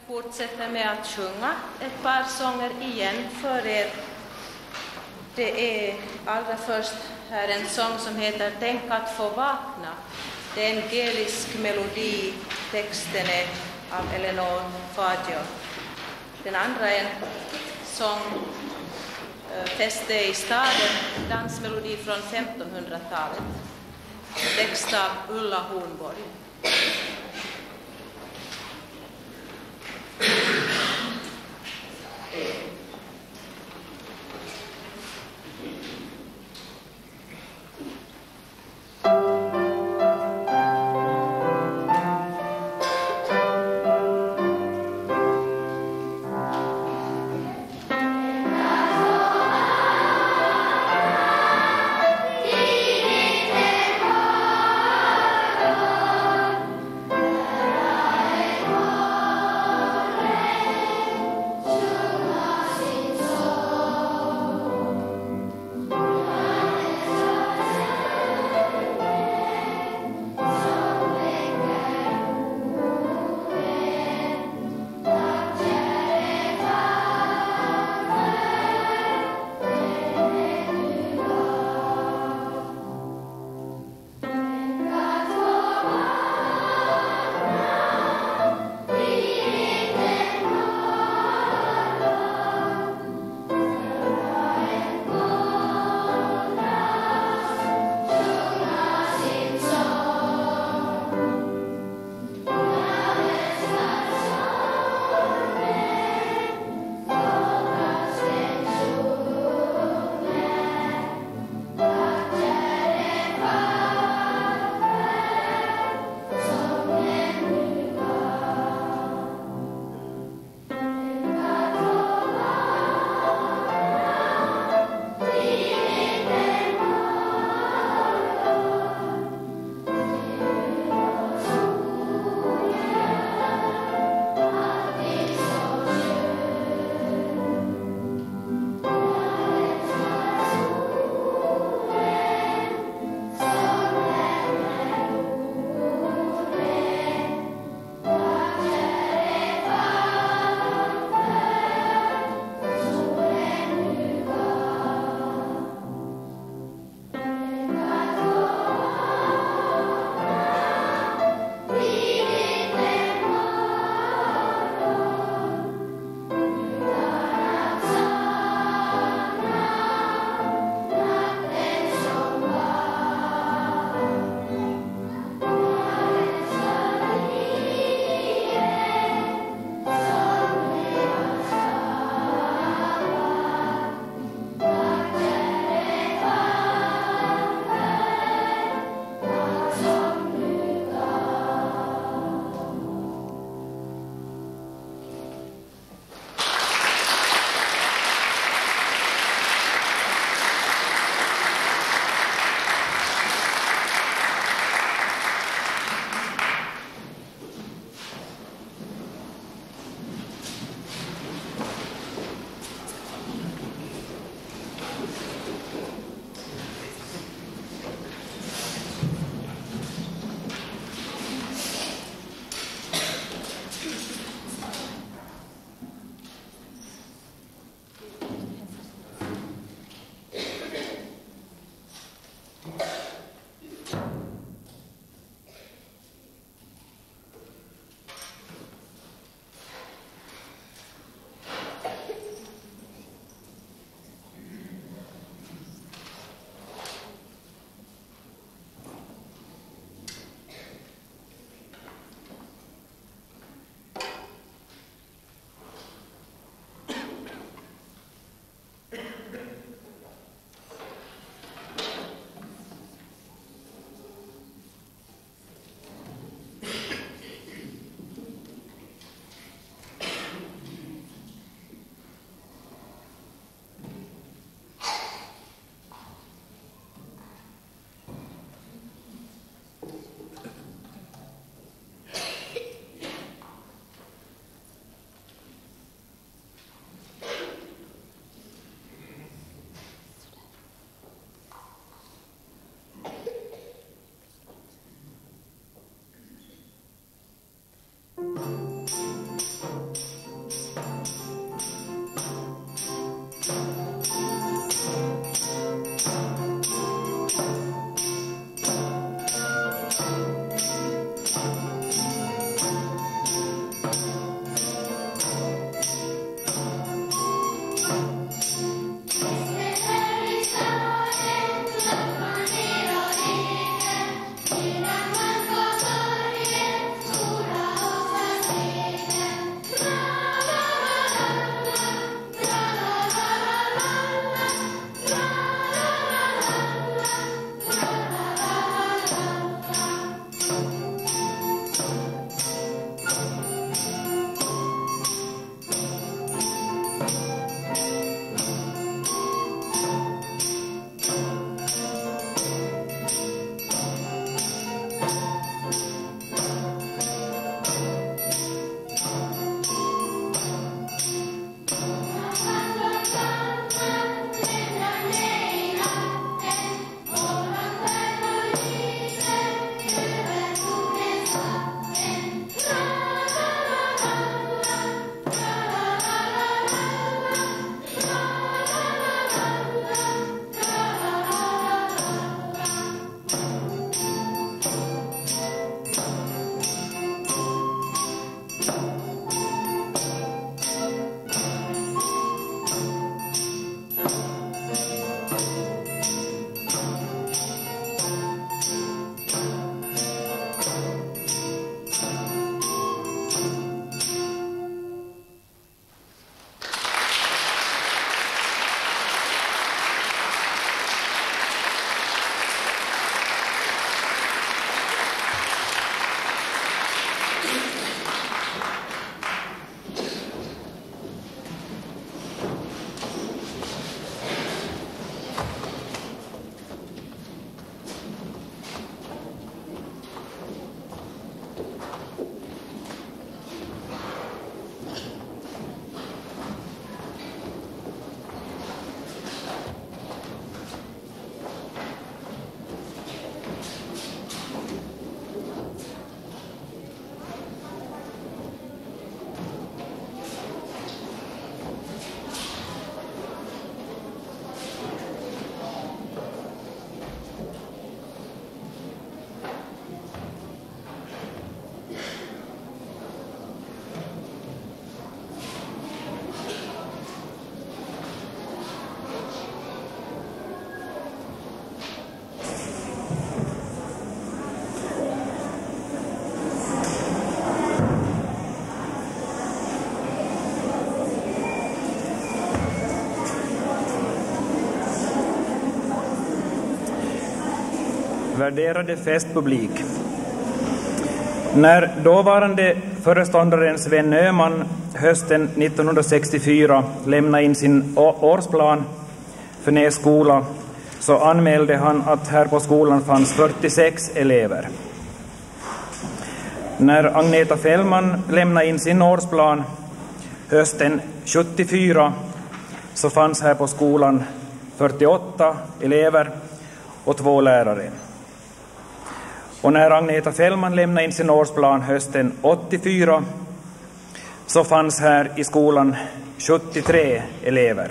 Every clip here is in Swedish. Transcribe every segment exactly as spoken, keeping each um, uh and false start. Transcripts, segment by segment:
fortsätter med att sjunga ett par sånger igen för er. Det är allra först här en sång som heter Tänk att få vakna. Det är en gelisk melodi, texten är av Eleanor Faggio. Den andra är en sång, Fäste i staden, dansmelodi från femtonhundratalet. Text av Ulla Hornborg. Thank Värderade festpublik. När dåvarande föreståndaren Sven Öhman hösten nittonhundrasextiofyra lämnade in sin årsplan för Näs skola så anmälde han att här på skolan fanns fyrtiosex elever. När Agneta Fällman lämnade in sin årsplan hösten sjuttiofyra så fanns här på skolan fyrtioåtta elever och två lärare. Och när Agneta Fällman lämnade in sin årsplan hösten åttiofyra så fanns här i skolan sjuttiotre elever.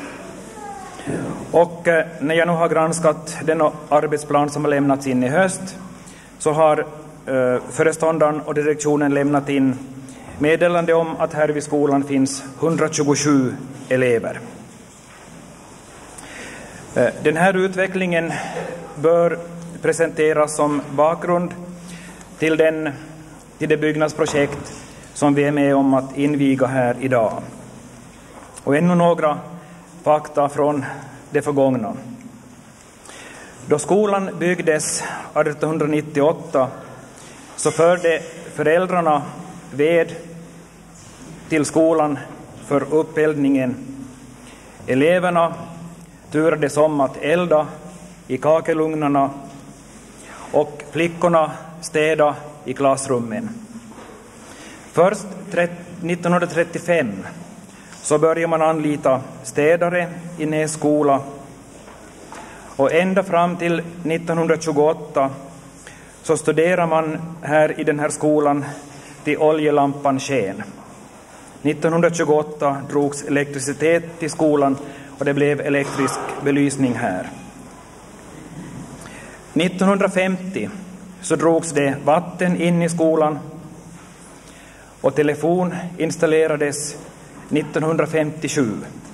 Och eh, när jag nu har granskat den arbetsplan som har lämnats in i höst så har eh, föreståndaren och direktionen lämnat in meddelande om att här vid skolan finns hundratjugosju elever. Eh, den här utvecklingen bör presenteras som bakgrund till, den, till det byggnadsprojekt som vi är med om att inviga här idag. Och ännu några fakta från det förgångna. Då skolan byggdes artonhundranittioåtta så förde föräldrarna ved till skolan för uppeldningen. Eleverna turades om att elda i kakelugnarna och flickorna städa i klassrummen. Först nittonhundratrettiofem så började man anlita städare i Näs skola och ända fram till nittonhundratjugoåtta så studerar man här i den här skolan till oljelampan sken. nittonhundratjugoåtta drogs elektricitet till skolan och det blev elektrisk belysning här. nittonhundrafemtio så drogs det vatten in i skolan och telefon installerades nittonhundrafemtiosju.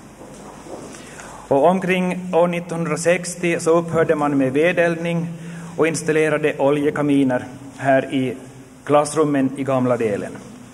Och omkring år nittonhundrasextio så upphörde man med vedeldning och installerade oljekaminer här i klassrummen i gamla delen.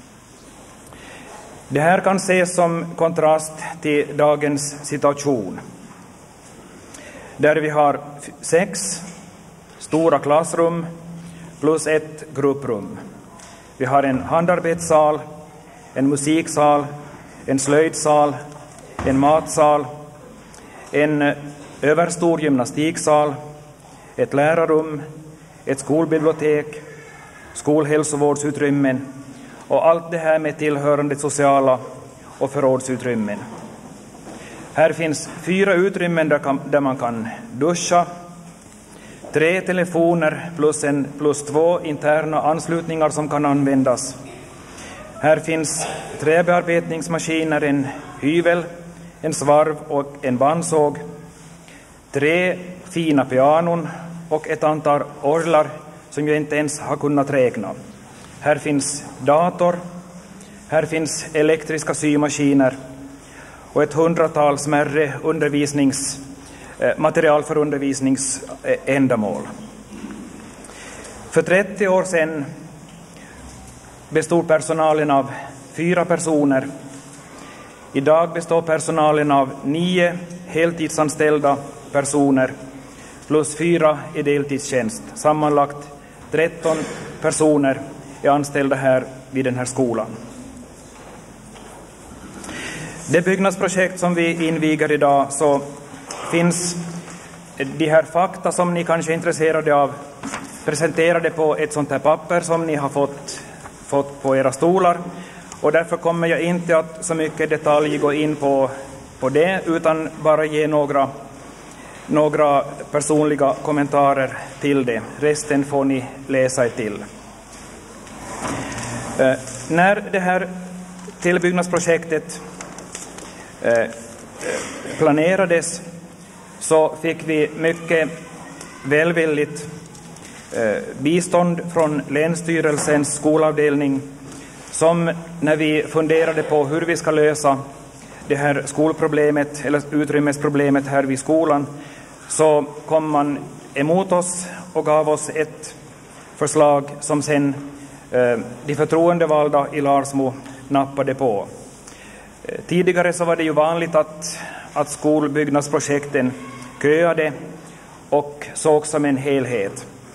Det här kan ses som kontrast till dagens situation, där vi har sex stora klassrum plus ett grupprum. Vi har en handarbetssal, en musiksal, en slöjdsal, en matsal, en överstor gymnastiksal, ett lärarrum, ett skolbibliotek, skolhälsovårdsutrymmen och allt det här med tillhörande sociala och förrådsutrymmen. Här finns fyra utrymmen där, kan, där man kan duscha, tre telefoner plus, en, plus två interna anslutningar som kan användas. Här finns träbearbetningsmaskiner, en hyvel, en svarv och en bandsåg, tre fina pianon och ett antal orglar som jag inte ens har kunnat räkna. Här finns dator, här finns elektriska symaskiner och ett hundratal smärre undervisnings, eh, material för undervisningsändamål. För trettio år sedan bestod personalen av fyra personer. Idag består personalen av nio heltidsanställda personer plus fyra i deltidstjänst. Sammanlagt tretton personer är anställda här vid den här skolan. Det byggnadsprojekt som vi inviger idag så finns de här fakta som ni kanske är intresserade av presenterade på ett sånt här papper som ni har fått, fått på era stolar. Och därför kommer jag inte att så mycket detalj gå in på, på det utan bara ge några, några personliga kommentarer till det. Resten får ni läsa er till. Eh, när det här tillbyggnadsprojektet eh, planerades så fick vi mycket välvilligt eh, bistånd från Länsstyrelsens skolavdelning som när vi funderade på hur vi ska lösa det här skolproblemet eller utrymmesproblemet här vid skolan så kom man emot oss och gav oss ett förslag som sen eh, de förtroendevalda i Larsmo nappade på. Eh, tidigare så var det ju vanligt att, att skolbyggnadsprojekten köade och såg som en helhet.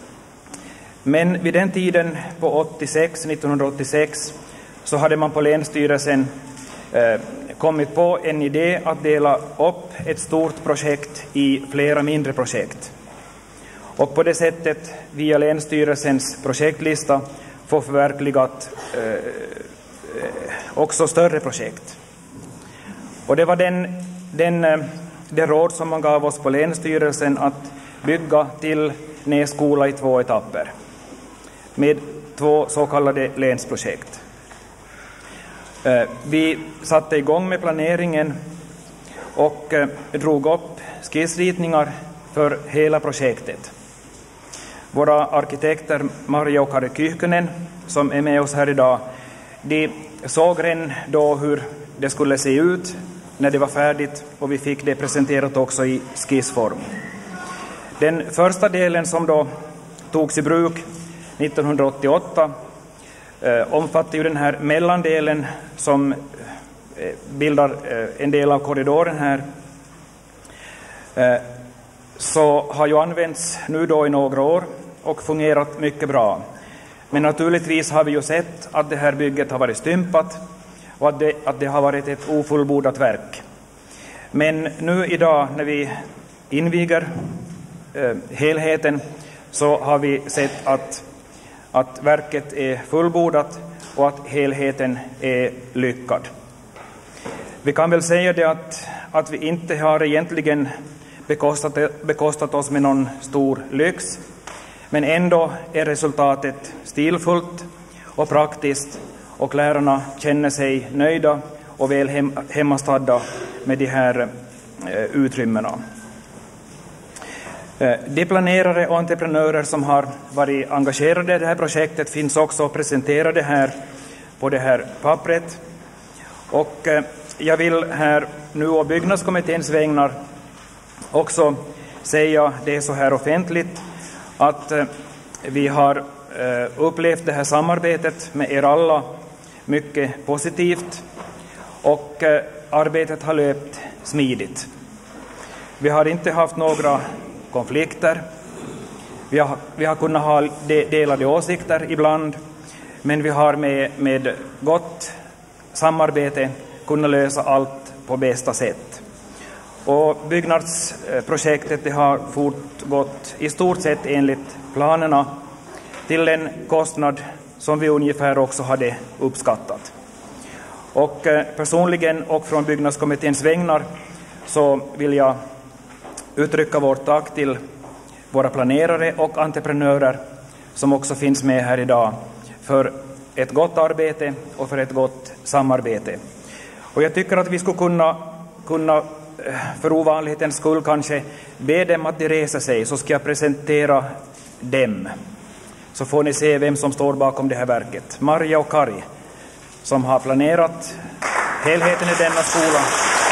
Men vid den tiden på åttiosex, nittonhundraåttiosex så hade man på Länsstyrelsen eh, kommit på en idé att dela upp ett stort projekt i flera mindre projekt. Och på det sättet, via Länsstyrelsens projektlista, få förverkligat eh, också större projekt. Och det var den, den, det råd som man gav oss på Länsstyrelsen att bygga till Nässkola i två etapper med två så kallade länsprojekt. Vi satte igång med planeringen och drog upp skissritningar för hela projektet. Våra arkitekter Maria och Kari Kyyhkönen, som är med oss här idag, de såg redan då hur det skulle se ut när det var färdigt, och vi fick det presenterat också i skissform. Den första delen som då togs i bruk nittonhundraåttioåtta eh, omfattar ju den här mellandelen som eh, bildar eh, en del av korridoren här. Eh, så har ju använts nu då i några år och fungerat mycket bra. Men naturligtvis har vi ju sett att det här bygget har varit stympat och att det, att det har varit ett ofullbordat verk. Men nu idag när vi inviger eh, helheten så har vi sett att, att verket är fullbordat och att helheten är lyckad. Vi kan väl säga det att, att vi inte har egentligen bekostat, bekostat oss med någon stor lyx, men ändå är resultatet stilfullt och praktiskt, och lärarna känner sig nöjda och väl hem, hemmastadda med de här eh, utrymmena. Eh, de planerare och entreprenörer som har varit engagerade i det här projektet finns också presenterade här på det här pappret. Och eh, jag vill här nu å byggnadskommitténs vägnar också säga det så här offentligt, att eh, vi har eh, upplevt det här samarbetet med er alla mycket positivt, och eh, arbetet har löpt smidigt. Vi har inte haft några konflikter. Vi har, vi har kunnat ha de, delade åsikter ibland, men vi har med, med gott samarbete kunnat lösa allt på bästa sätt. Och byggnadsprojektet det har fortgått i stort sett enligt planerna till en kostnad som vi ungefär också hade uppskattat. Och personligen och från byggnadskommitténs vägnar så vill jag uttrycka vårt tack till våra planerare och entreprenörer som också finns med här idag för ett gott arbete och för ett gott samarbete. Och jag tycker att vi skulle kunna, kunna för ovanlighetens skull kanske be dem att de reser sig, så ska jag presentera dem. Så får ni se vem som står bakom det här verket. Maria och Kari, som har planerat helheten i denna skola.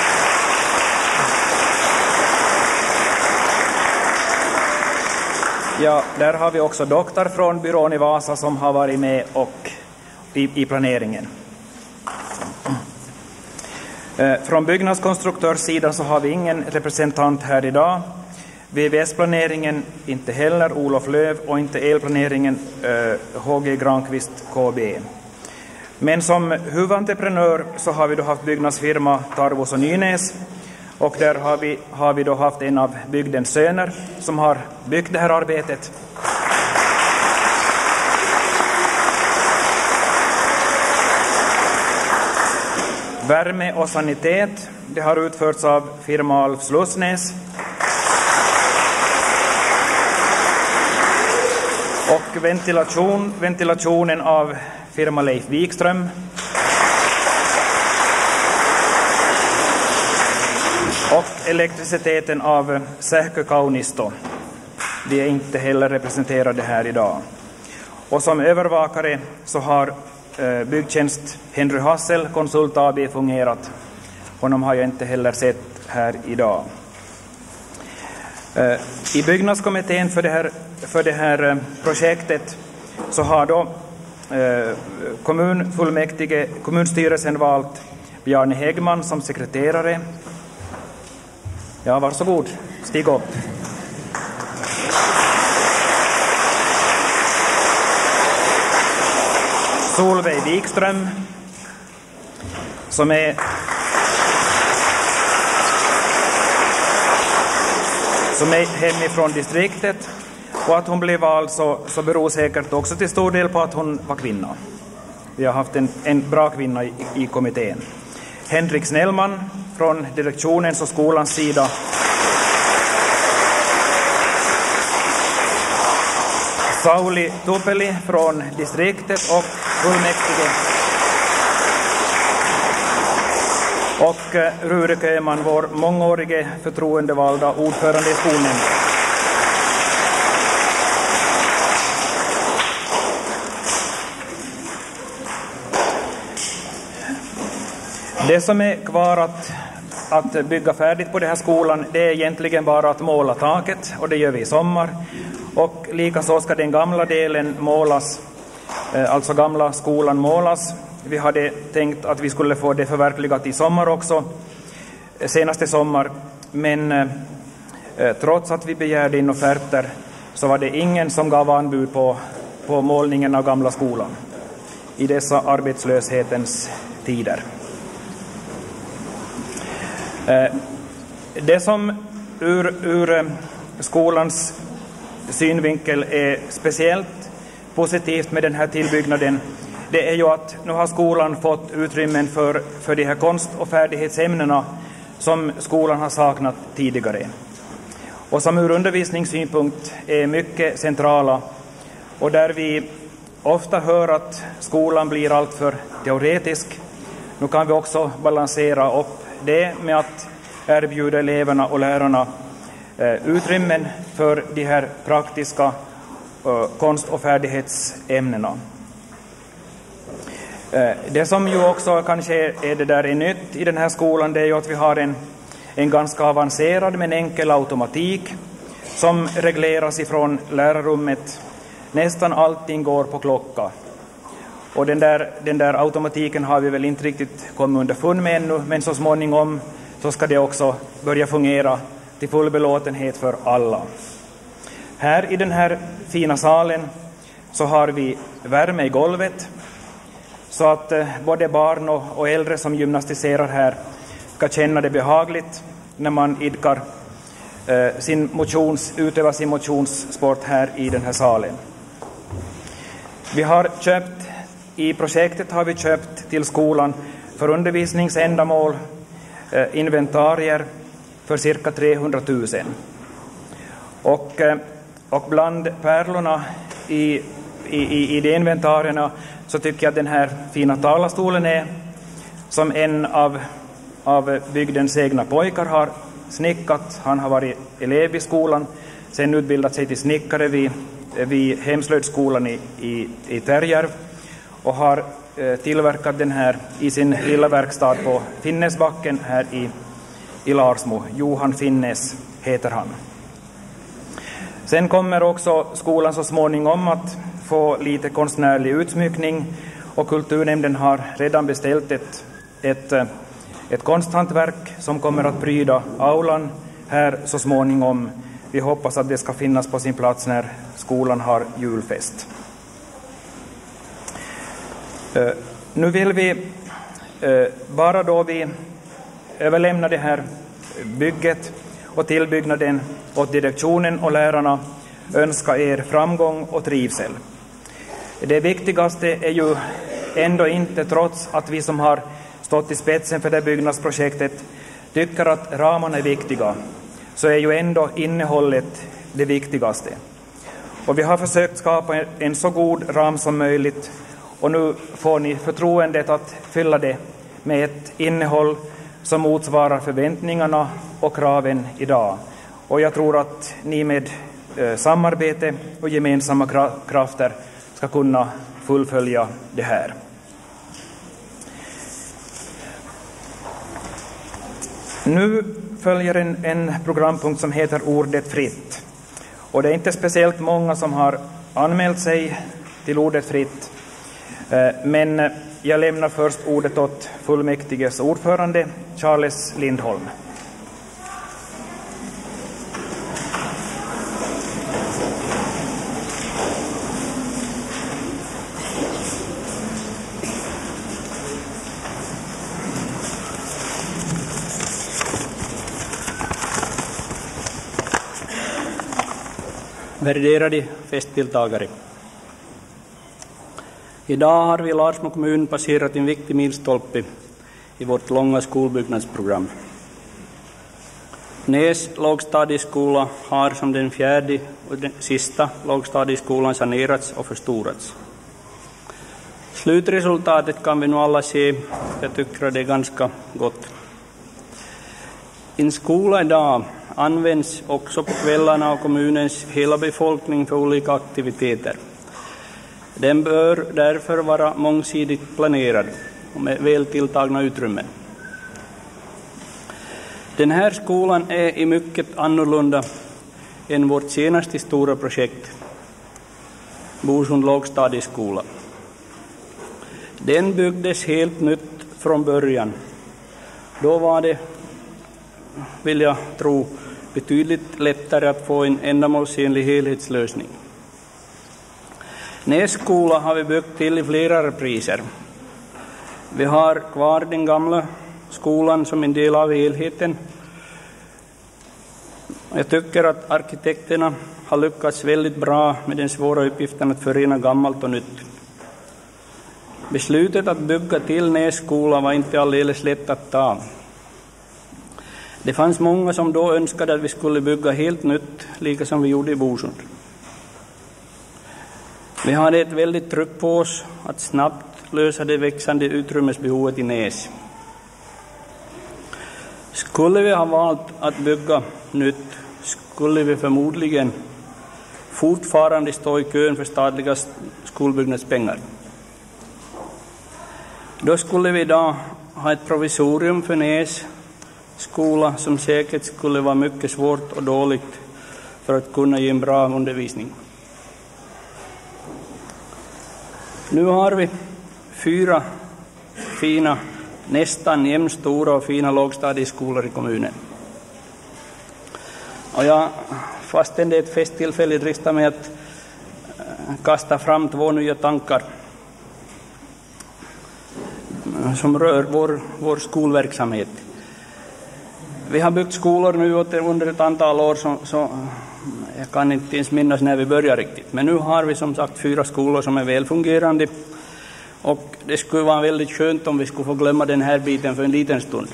Ja, där har vi också doktor från byrån i Vasa som har varit med och i, i planeringen. Från byggnadskonstruktörssidan så har vi ingen representant här idag. V V S-planeringen inte heller, Olof Löv, och inte elplaneringen eh, H G Granqvist K B. Men som huvudentreprenör så har vi då haft byggnadsfirma Tarvos och Nynäs, och där har vi, har vi då haft en av bygdens söner som har byggt det här arbetet. Värme och sanitet, det har utförts av firma Alf Slussnäs. Och ventilation, ventilationen av firma Leif Wikström. Och elektriciteten av Sähkö Kaunisto. De är inte heller representerade här idag. Och som övervakare så har eh, byggtjänst Henry Hassel Konsult A B fungerat. Honom har jag inte heller sett här idag. Eh, I byggnadskommittén för det här, för det här eh, projektet så har då eh, kommunfullmäktige, kommunstyrelsen valt Bjarne Häggman som sekreterare. Ja, varsågod, stig upp. Solveig Wikström, som är som är hemifrån distriktet, och att hon blev vald så, så beror säkert också till stor del på att hon var kvinna. Vi har haft en, en bra kvinna i, i kommittén. Henrik Snellman från direktionens och skolans sida. Sauli Tupeli från distriktet och fullmäktige. Och Rure Köman, vår mångårige förtroendevalda ordförande i skolnämnden. Det som är kvar att, att bygga färdigt på den här skolan, det är egentligen bara att måla taket, och det gör vi i sommar. Och likaså ska den gamla delen målas, alltså gamla skolan målas. Vi hade tänkt att vi skulle få det förverkligat i sommar också, senaste sommar. Men eh, trots att vi begärde in offerter så var det ingen som gav anbud på, på målningen av gamla skolan i dessa arbetslöshetens tider. Eh, det som ur, ur skolans synvinkel är speciellt positivt med den här tillbyggnaden, det är ju att nu har skolan fått utrymmen för, för de här konst- och färdighetsämnena som skolan har saknat tidigare. Och som ur undervisningssynpunkt är mycket centrala, och där vi ofta hör att skolan blir alltför teoretisk. Nu kan vi också balansera upp det med att erbjuda eleverna och lärarna eh, utrymmen för de här praktiska eh, konst- och färdighetsämnena. Det som ju också kanske är det där är nytt i den här skolan, det är ju att vi har en, en ganska avancerad men enkel automatik som regleras ifrån lärarrummet. Nästan allting går på klocka. Och den där, den där automatiken har vi väl inte riktigt kommit underfund med ännu, men så småningom så ska det också börja fungera till full belåtenhet för alla. Här i den här fina salen så har vi värme i golvet, så att eh, både barn och, och äldre som gymnastiserar här ska känna det behagligt när man idkar eh, sin motions, utövar sin motionssport här i den här salen. Vi har köpt, i projektet har vi köpt till skolan för undervisningsändamål eh, inventarier för cirka trehundratusen. Och, eh, och bland pärlorna i I, i, i de inventarierna så tycker jag att den här fina talarstolen är, som en av, av bygdens egna pojkar har snickat. Han har varit elev i skolan, sen utbildat sig till snickare vid, vid hemslöjdsskolan i, i, i Terjärv, och har eh, tillverkat den här i sin lilla verkstad på Finnesbacken här i, i Larsmo. Johan Finnes heter han. Sen kommer också skolan så småningom att få lite konstnärlig utsmyckning, och kulturnämnden har redan beställt ett, ett, ett konsthantverk som kommer att pryda aulan här så småningom. Vi hoppas att det ska finnas på sin plats när skolan har julfest. Uh, nu vill vi, uh, bara då vi överlämnar det här bygget och tillbyggnaden åt direktionen och lärarna, önska er framgång och trivsel. Det viktigaste är ju ändå inte, trots att vi som har stått i spetsen för det byggnadsprojektet tycker att ramarna är viktiga, så är ju ändå innehållet det viktigaste. Och vi har försökt skapa en så god ram som möjligt, och nu får ni förtroendet att fylla det med ett innehåll som motsvarar förväntningarna och kraven idag. Och jag tror att ni med eh, samarbete och gemensamma kra- krafter ska kunna fullfölja det här. Nu följer en, en programpunkt som heter Ordet fritt. Och det är inte speciellt många som har anmält sig till Ordet fritt. Eh, men jag lämnar först ordet åt fullmäktiges ordförande Charles Lindholm. Värderade festdeltagare. Idag har vi i Larsmo kommun passerat en viktig milstolpe i vårt långa skolbyggnadsprogram. Näs lågstadieskola har som den fjärde och den sista lågstadieskolan sanerats och förstorats. Slutresultatet kan vi nu alla se. Jag tycker att det är ganska gott. En skola idag används också på kvällarna av kommunens hela befolkning för olika aktiviteter. Den bör därför vara mångsidigt planerad och med väl tilltagna utrymmen. Den här skolan är i mycket annorlunda än vårt senaste stora projekt, Bosund lågstadieskola. Den byggdes helt nytt från början. Då var det, vill jag tro, betydligt lättare att få en ändamålsenlig helhetslösning. Näs skola har vi byggt till i flera repriser. Vi har kvar den gamla skolan som en del av helheten. Jag tycker att arkitekterna har lyckats väldigt bra med den svåra uppgiften att förena gammalt och nytt. Beslutet att bygga till Näs skola var inte alldeles lätt att ta. Det fanns många som då önskade att vi skulle bygga helt nytt, lika som vi gjorde i Bosund. Vi hade ett väldigt tryck på oss att snabbt lösa det växande utrymmesbehovet i Näs. Skulle vi ha valt att bygga nytt skulle vi förmodligen fortfarande stå i kön för statliga skolbyggnadspengar. Då skulle vi idag ha ett provisorium för Näs skola som säkert skulle vara mycket svårt och dåligt för att kunna ge en bra undervisning. Nu har vi fyra fina, nästan jämnstora och fina lågstadieskolor i kommunen. Och jag fastän det är ett festtillfälle dristar mig att kasta fram två nya tankar som rör vår, vår skolverksamhet. Vi har byggt skolor nu under ett antal år så, så jag kan inte ens minnas när vi började riktigt. Men nu har vi som sagt fyra skolor som är välfungerande och det skulle vara väldigt skönt om vi skulle få glömma den här biten för en liten stund.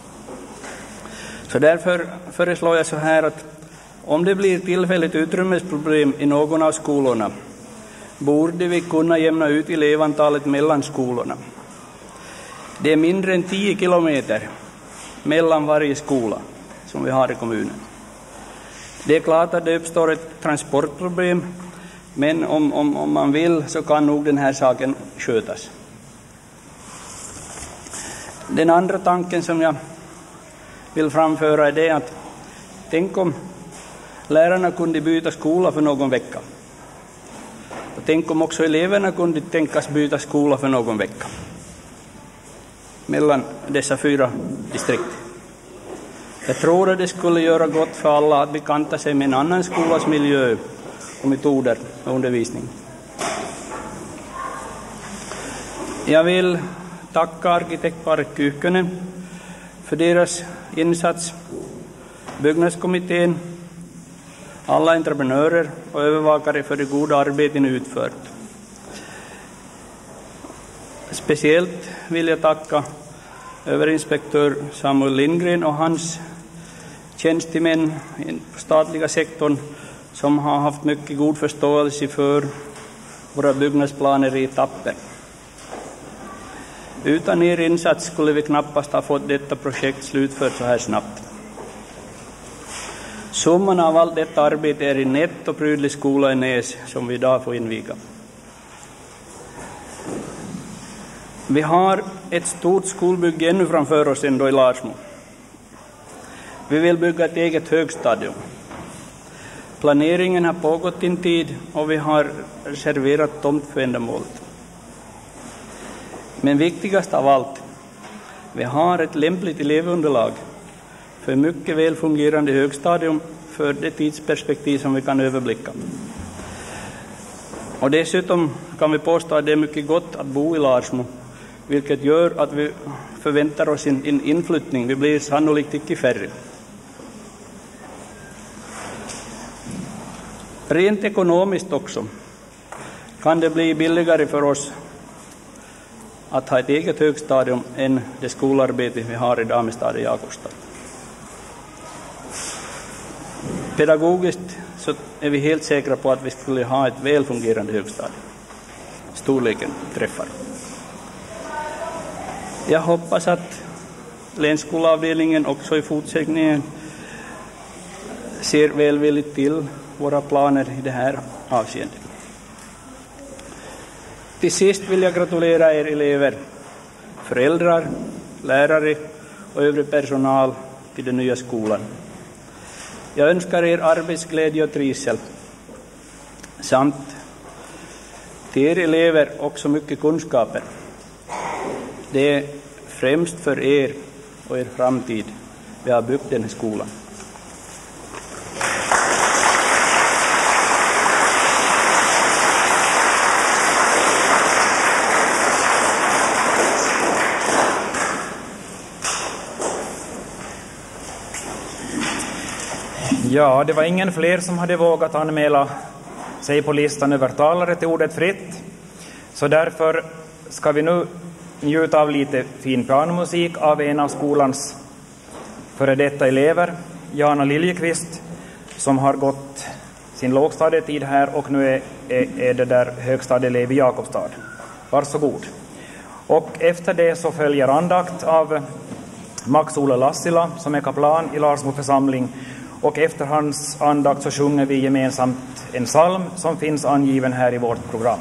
Så därför föreslår jag så här att om det blir tillfälligt utrymmesproblem i någon av skolorna borde vi kunna jämna ut elevantalet mellan skolorna. Det är mindre än tio kilometer mellan varje skola som vi har i kommunen. Det är klart att det uppstår ett transportproblem, men om, om, om man vill så kan nog den här saken skötas. Den andra tanken som jag vill framföra är det att tänk om lärarna kunde byta skola för någon vecka. Och tänk om också eleverna kunde tänkas byta skola för någon vecka mellan dessa fyra distrikt. Jag tror att det skulle göra gott för alla att bekanta sig med en annan skolas miljö och metoder och undervisning. Jag vill tacka arkitektparet Kykkönen för deras insats, byggnadskommittén, alla entreprenörer och övervakare för det goda arbetet ni utfört. Speciellt vill jag tacka överinspektör Samuel Lindgren och hans tjänstemän i statliga sektorn som har haft mycket god förståelse för våra byggnadsplaner i etapper. Utan er insats skulle vi knappast ha fått detta projekt slutfört så här snabbt. Summan av allt detta arbete är en nätt och prydlig skola i Näs som vi idag får inviga. Vi har ett stort skolbygge ännu framför oss ändå i Larsmo. Vi vill bygga ett eget högstadium. Planeringen har pågått en tid och vi har reserverat tomt för ändamålet. Men viktigast av allt, vi har ett lämpligt elevunderlag för mycket väl fungerande högstadium för det tidsperspektiv som vi kan överblicka. Och dessutom kan vi påstå att det är mycket gott att bo i Larsmo, vilket gör att vi förväntar oss en, en inflyttning. Vi blir sannolikt inte färre. Rent ekonomiskt också kan det bli billigare för oss att ha ett eget högstadium än det skolarbete vi har i Damestad och Jakobstad. Pedagogiskt så är vi helt säkra på att vi skulle ha ett välfungerande högstadium. Storleken träffar. Jag hoppas att länsskolavdelningen också i fortsättningen ser välvilligt till våra planer i det här avseendet. Till sist vill jag gratulera er elever, föräldrar, lärare och övrig personal till den nya skolan. Jag önskar er arbetsglädje och trivsel samt till er elever också mycket kunskaper. Det är främst för er och er framtid vi har byggt den här skolan. Ja, det var ingen fler som hade vågat anmäla sig på listan över talare till ordet fritt. Så därför ska vi nu njuta av lite fin pianomusik av en av skolans före detta elever, Jana Liljekvist, som har gått sin lågstadietid här och nu är, är, är det där högstadieelev i Jakobstad. Varsågod. Och efter det så följer andakt av Max-Ola Lassila som är kaplan i Larsmo församling. Och efter hans andakt så sjunger vi gemensamt en psalm som finns angiven här i vårt program.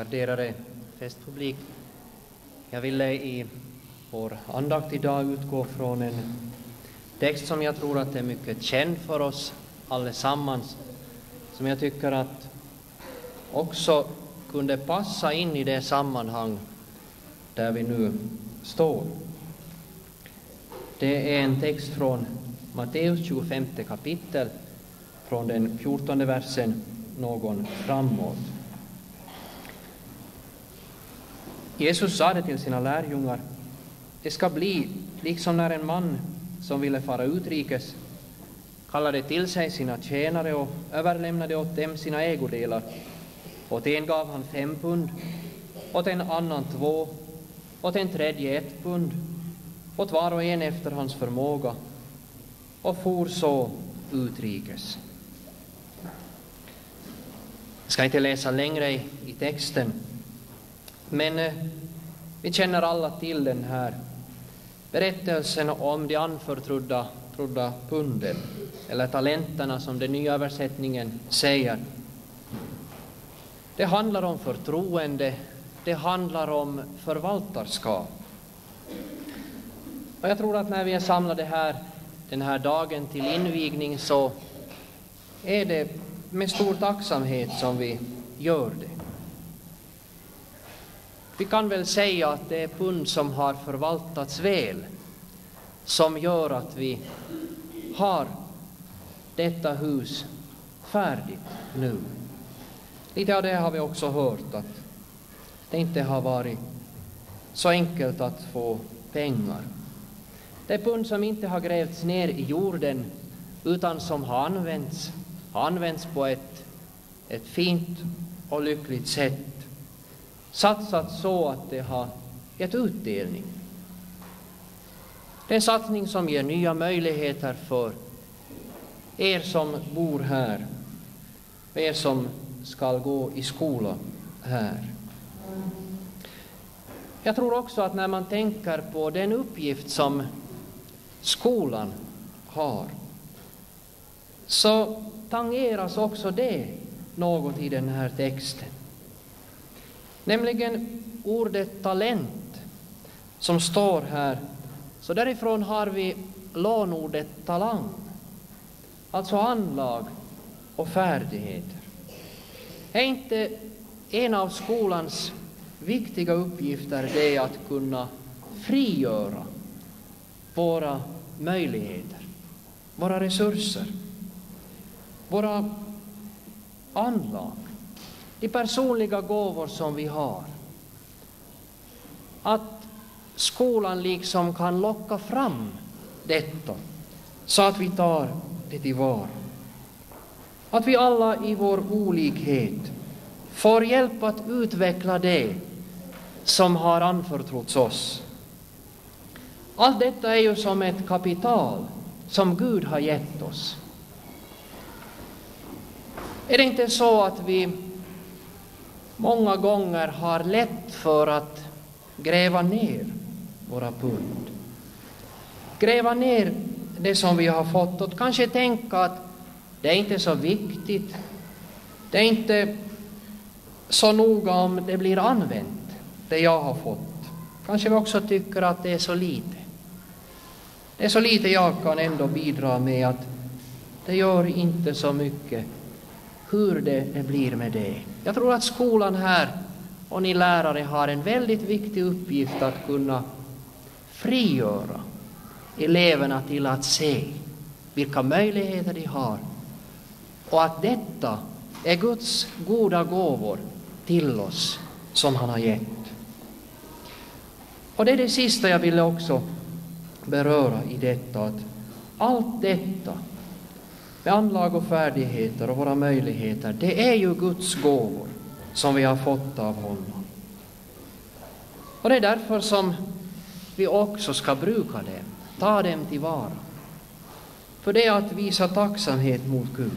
Värderade festpublik, jag ville i vår andakt idag utgå från en text som jag tror att är mycket känd för oss allesammans, som jag tycker att också kunde passa in i det sammanhang där vi nu står. Det är en text från Matteus tjugofemte kapitel, från den fjortonde versen någon framåt. Jesus sa det till sina lärjungar: det ska bli liksom när en man som ville fara utrikes kallade till sig sina tjänare och överlämnade åt dem sina ägodelar. Åt en gav han fem pund, åt en annan två, åt en tredje ett pund, åt var och en efter hans förmåga, och for så utrikes. Jag ska inte läsa längre i, i texten, men eh, vi känner alla till den här berättelsen om de anförtrodda trodda punden, eller talenterna som den nya översättningen säger. Det handlar om förtroende, det handlar om förvaltarskap. Och jag tror att när vi är samlade här den här dagen till invigning, så är det med stor tacksamhet som vi gör det. Vi kan väl säga att det är pund som har förvaltats väl som gör att vi har detta hus färdigt nu. Lite av det har vi också hört, att det inte har varit så enkelt att få pengar. Det är pund som inte har grävts ner i jorden, utan som har använts, har använts på ett, ett fint och lyckligt sätt. Satsat så att det har gett utdelning. Det är en satsning som ger nya möjligheter för er som bor här, för er som ska gå i skola här. Jag tror också att när man tänker på den uppgift som skolan har, så tangeras också det något i den här texten. Nämligen ordet talent som står här. Så därifrån har vi lånordet talang, alltså anlag och färdigheter. Är inte en av skolans viktiga uppgifter det att kunna frigöra våra möjligheter, våra resurser, våra anlag, de personliga gåvor som vi har? Att skolan liksom kan locka fram detta så att vi tar det tillvara. Att vi alla i vår olikhet får hjälp att utveckla det som har anförtrotts oss. Allt detta är ju som ett kapital som Gud har gett oss. Är det inte så att vi många gånger har lätt för att gräva ner våra pund? Gräva ner det som vi har fått och kanske tänka att det är inte så viktigt. Det är inte så noga om det blir använt, det jag har fått. Kanske vi också tycker att det är så lite. Det är så lite jag kan ändå bidra med att det gör inte så mycket hur det blir med det. Jag tror att skolan här och ni lärare har en väldigt viktig uppgift att kunna frigöra eleverna till att se vilka möjligheter de har, och att detta är Guds goda gåvor till oss som han har gett. Och det är det sista jag ville också beröra i detta, att allt detta med anlag och färdigheter och våra möjligheter, det är ju Guds gåvor som vi har fått av honom. Och det är därför som vi också ska bruka dem, ta dem tillvara. För det är att visa tacksamhet mot Gud.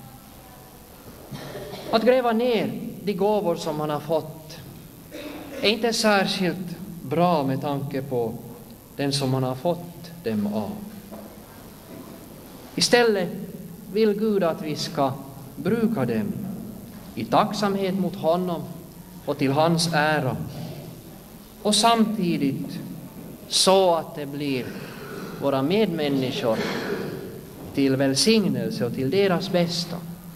Att gräva ner de gåvor som man har fått är inte särskilt bra med tanke på den som man har fått dem av. Istället vill Gud att vi ska bruka dem i tacksamhet mot honom och till hans ära. Och samtidigt så att det blir våra medmänniskor till välsignelse och till deras bästa.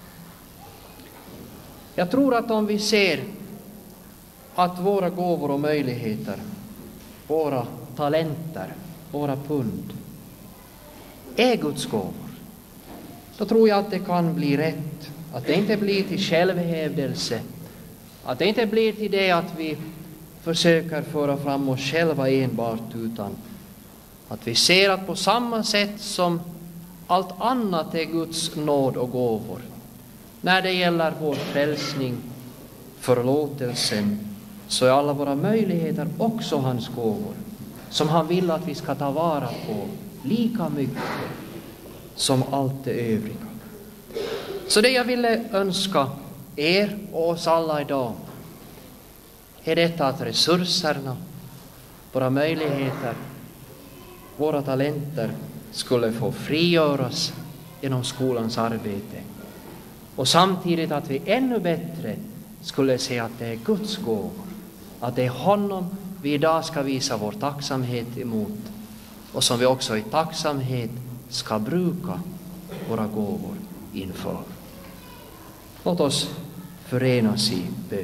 Jag tror att om vi ser att våra gåvor och möjligheter, våra talenter, våra pund är Guds gåvor, då tror jag att det kan bli rätt. Att det inte blir till självhävdelse. Att det inte blir till det att vi försöker föra fram oss själva enbart, utan att vi ser att på samma sätt som allt annat är Guds nåd och gåvor, när det gäller vår frälsning, förlåtelsen, så är alla våra möjligheter också hans gåvor, som han vill att vi ska ta vara på lika mycket som allt det övriga. Så det jag ville önska er och oss alla idag är detta, att resurserna, våra möjligheter, våra talenter skulle få frigöras genom skolans arbete. Och samtidigt att vi ännu bättre skulle se att det är Guds gåvor. Att det är honom vi idag ska visa vår tacksamhet emot. Och som vi också i tacksamhet ska bruka våra gåvor inför. Låt oss förenas i bön.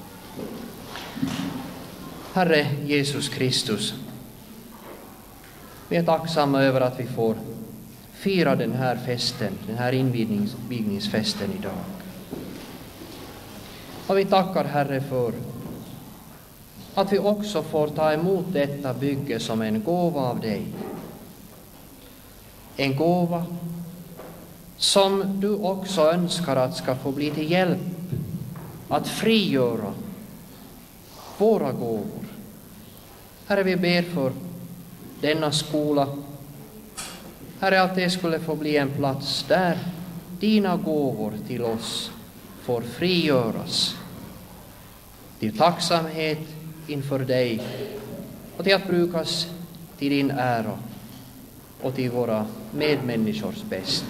Herre Jesus Kristus, vi är tacksamma över att vi får fira den här festen, den här invigningsfesten idag. Och vi tackar, Herre, för att vi också får ta emot detta bygge som en gåva av dig. En gåva som du också önskar att ska få bli till hjälp att frigöra våra gåvor. Herre, vi ber för denna skola. Herre, att det skulle få bli en plats där dina gåvor till oss får frigöras till tacksamhet inför dig och till att brukas till din ära och till våra medmänniskors bästa.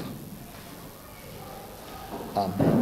Amen.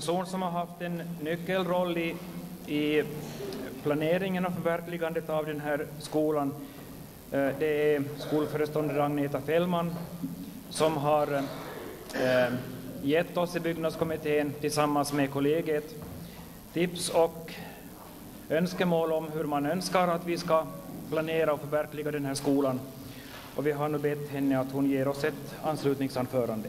person som har haft en nyckelroll i, i planeringen och förverkligandet av den här skolan. Det är skolföreståndare Agneta Fällman som har eh, gett oss i byggnadskommittén tillsammans med kollegiet tips och önskemål om hur man önskar att vi ska planera och förverkliga den här skolan. Och vi har nu bett henne att hon ger oss ett anslutningsanförande.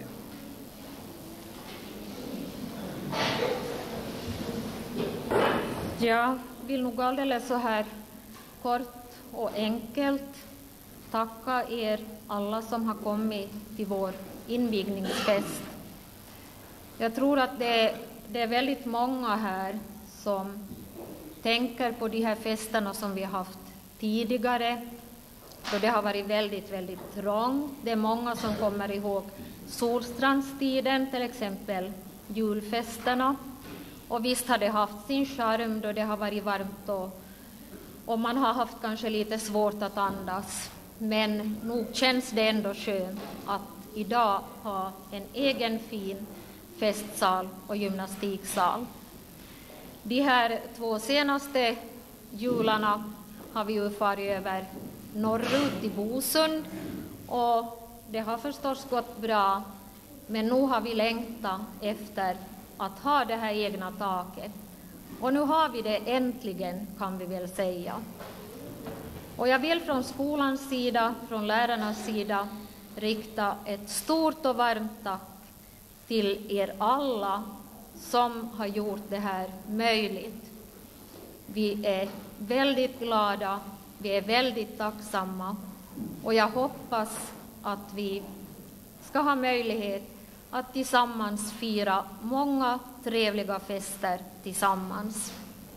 Jag vill nog alldeles så här kort och enkelt tacka er alla som har kommit till vår invigningsfest. Jag tror att det, det är väldigt många här som tänker på de här festerna som vi har haft tidigare, då det har varit väldigt, väldigt trångt. Det är många som kommer ihåg Solstrandstiden, till exempel julfesterna. Och visst har det haft sin charm då det har varit varmt och, och man har haft kanske lite svårt att andas. Men nog känns det ändå skönt att idag ha en egen fin festsal och gymnastiksal. De här två senaste jularna har vi ju farit över norrut i Bosund och det har förstås gått bra, men nu har vi längtat efter att ha det här egna taket. Och nu har vi det äntligen, kan vi väl säga. Och jag vill från skolans sida, från lärarnas sida, rikta ett stort och varmt tack till er alla som har gjort det här möjligt. Vi är väldigt glada, vi är väldigt tacksamma och jag hoppas att vi ska ha möjlighet att tillsammans fira många trevliga fester tillsammans.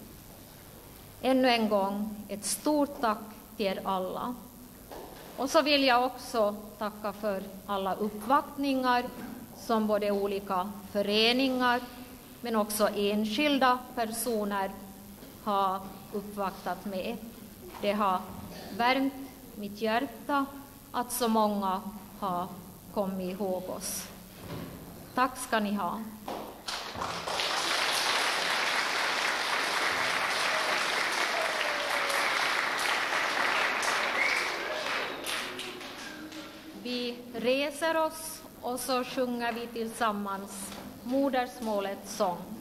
Ännu en gång ett stort tack till er alla. Och så vill jag också tacka för alla uppvaktningar som både olika föreningar men också enskilda personer har uppvaktat med. Det har värmt mitt hjärta att så många har kommit ihåg oss. Tack ska ni ha. Vi reser oss och så sjunger vi tillsammans modersmålets sång.